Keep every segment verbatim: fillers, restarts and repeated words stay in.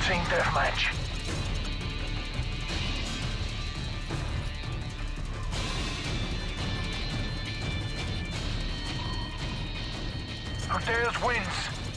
Team deathmatch. Who dares wins.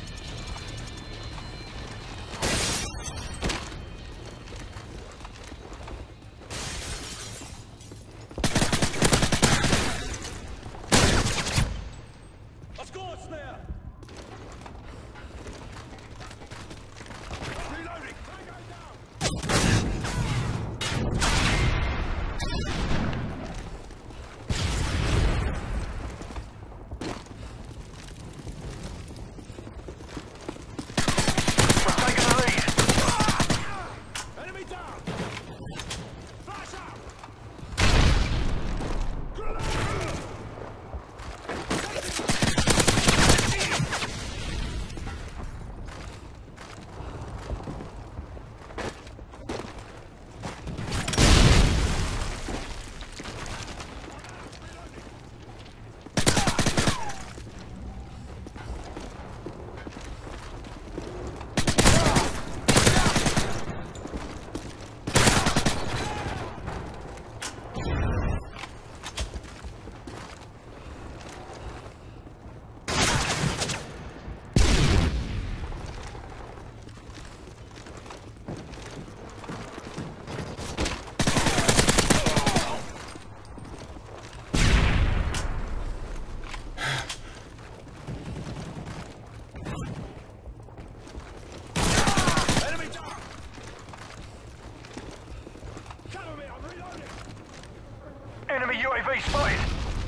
Enemy U A V spotted.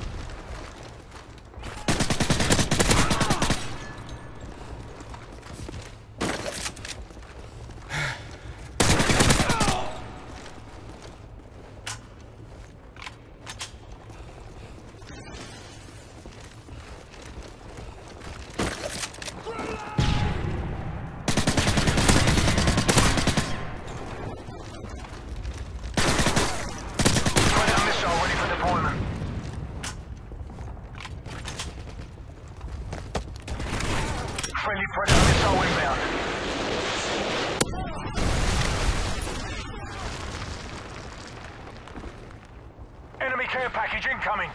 Friendly Predator missile inbound. Enemy care package incoming.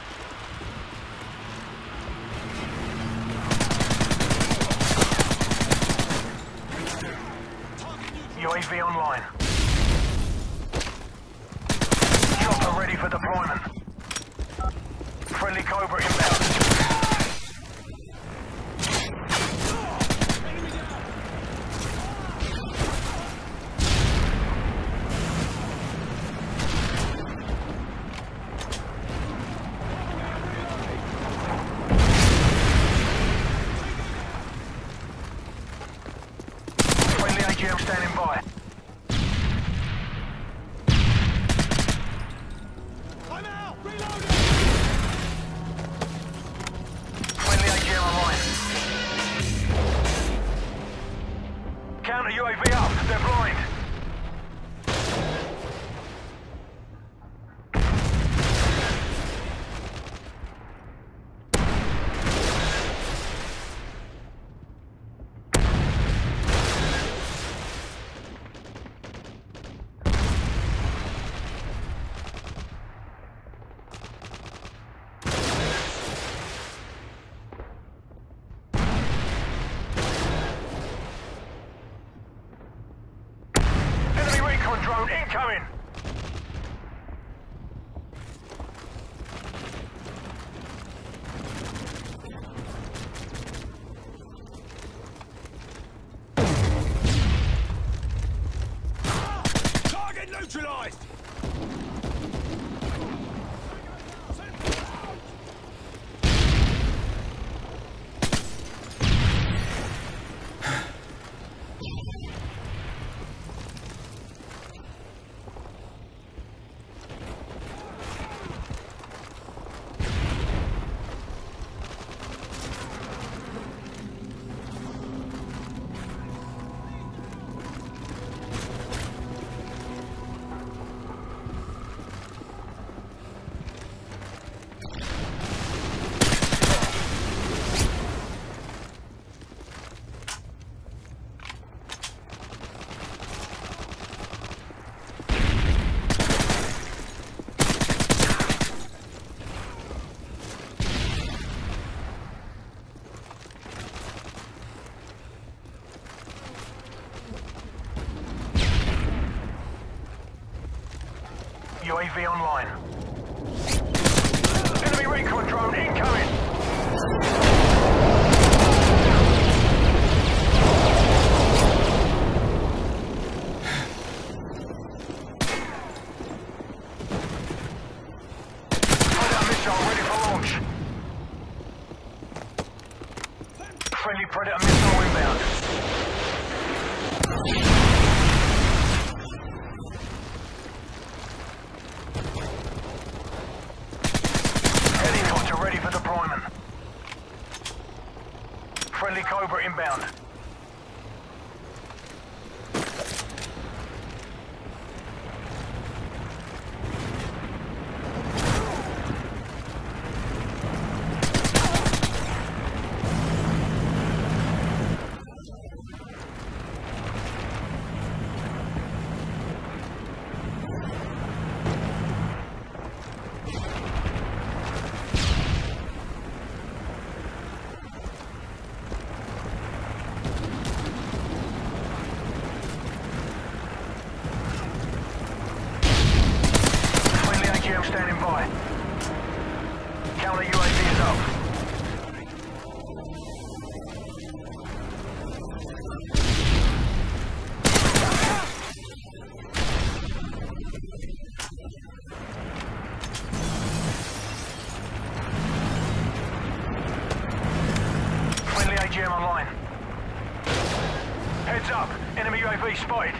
U A V online. Chopper ready for deployment. Friendly Cobra inbound. I'm standing by. I'm out! Reloading! A V online. Enemy recon drone incoming! Predator missile ready for launch. Friendly Predator missile inbound. Helicopter ready for deployment. Friendly Cobra inbound. Standing by. Counter U A V is up. Friendly A G M online. Heads up. Enemy U A V spotted.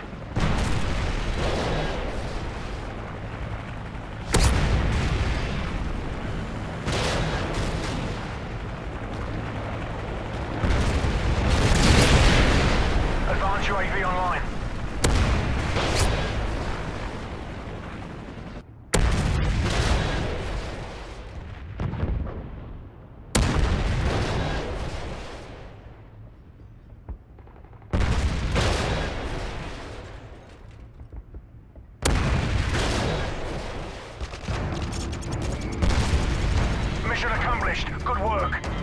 U A V online. Mission accomplished. Good work.